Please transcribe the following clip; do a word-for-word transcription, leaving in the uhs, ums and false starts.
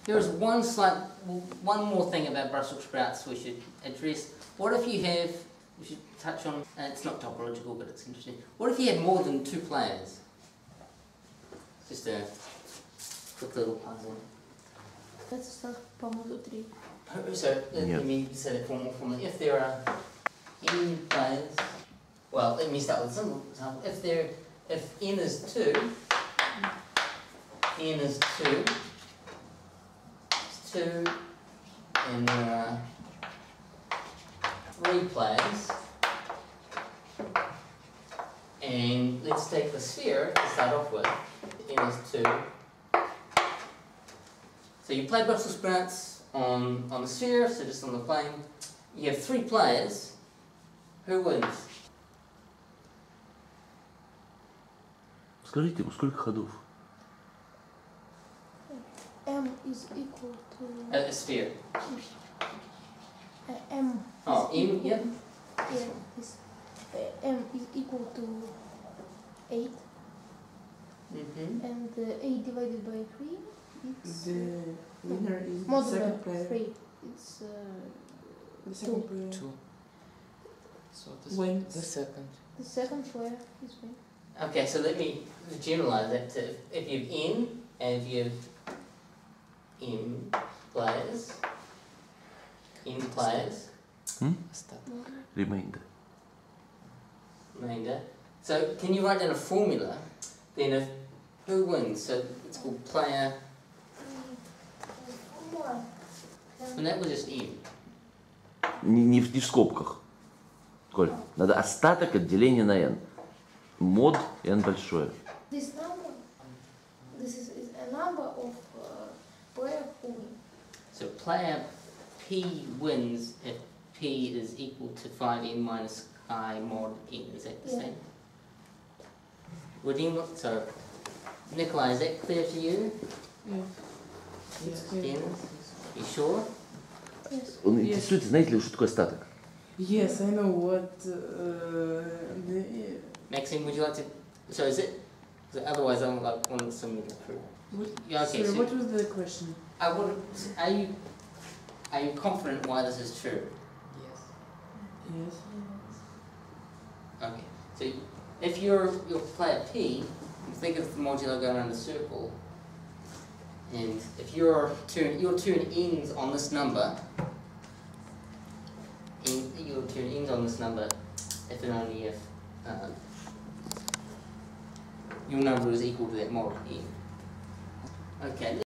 There is one slight, one more thing about Brussels sprouts we should address. What if you have, we should touch on, uh, it's not topological but it's interesting. What if you have more than two players? Just a quick little puzzle. Let's start from three. So, let Yeah. me say that formal formally. If there are n players, well, let me start with a simple example. If there, if n is two, n is two, it's two, and there are three players, and let's take the sphere to start off with. N is two. So you play Brussels sprouts on, on the sphere, so just on the plane. You have three players. Who wins? Скажите ему, сколько ходов? M is equal to Uh, a sphere. uh, M. Oh, is M, equal- yeah. Yeah, is, uh, M is equal to eight, Mm-hmm. and uh, eight divided by three, it's The winner is the modular second player. three. It's uh, The second Two. player Two. So this, wins. the second. the second player is win. Okay, so let me generalize that to if you have n and you have n players, n players, Hmm? Modular. Remainder. remainder. So can you write down a formula? Then if who wins? So it's called player, and that was just n. Не, не, в, не в скобках. Коль, надо остаток от деления на n. Мод n большое. This number, this is, is a number of uh, player who win. So player P wins if P is equal to five n minus I mod n. Is that the Yeah. same? Would you, so, Nikolai, is that clear to you? Yeah. It's clear. N? You sure? Yes. Он Yes. интересуется, знаете ли, что такое остаток? Yes, I know what uh, the. Maxine, would you like to, so is it, so otherwise I'm like one similar through. What, Yeah, okay, sorry, so- what was the question? I would, are you, are you confident why this is true? Yes. Okay, so if you're, you're player P, you think of the modulo going around the circle, and if your turn, your turn ends on this number, and your turn ends on this number, if and only if uh, your number is equal to that mod n. Okay.